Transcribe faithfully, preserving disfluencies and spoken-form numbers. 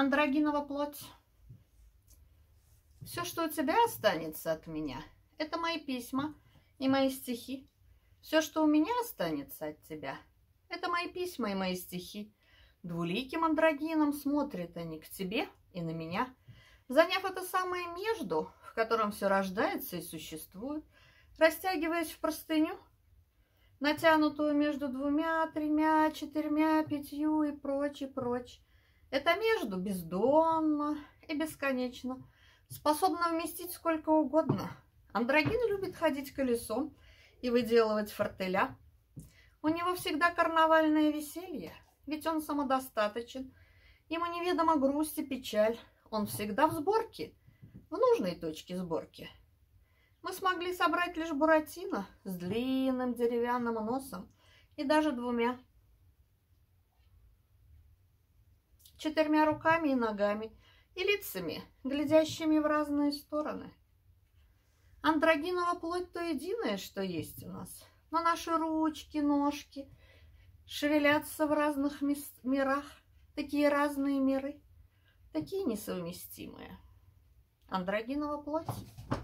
Андрогинова плоть. Все, что у тебя останется от меня, это мои письма и мои стихи. Все, что у меня останется от тебя, это мои письма и мои стихи. Двуликим андрогином смотрят они к тебе и на меня, заняв это самое между, в котором все рождается и существует, растягиваясь в простыню, натянутую между двумя, тремя, четырьмя, пятью и прочь, и прочь. Это между бездонно и бесконечно, способно вместить сколько угодно. Андрогин любит ходить колесом и выделывать фортеля. У него всегда карнавальное веселье, ведь он самодостаточен. Ему неведома грусть и печаль. Он всегда в сборке, в нужной точке сборки. Мы смогли собрать лишь Буратино с длинным деревянным носом и даже двумя, четырьмя руками и ногами, и лицами, глядящими в разные стороны. Андрогинова плоть то единое, что есть у нас, но наши ручки, ножки шевелятся в разных мирах, такие разные миры, такие несовместимые. Андрогинова плоть.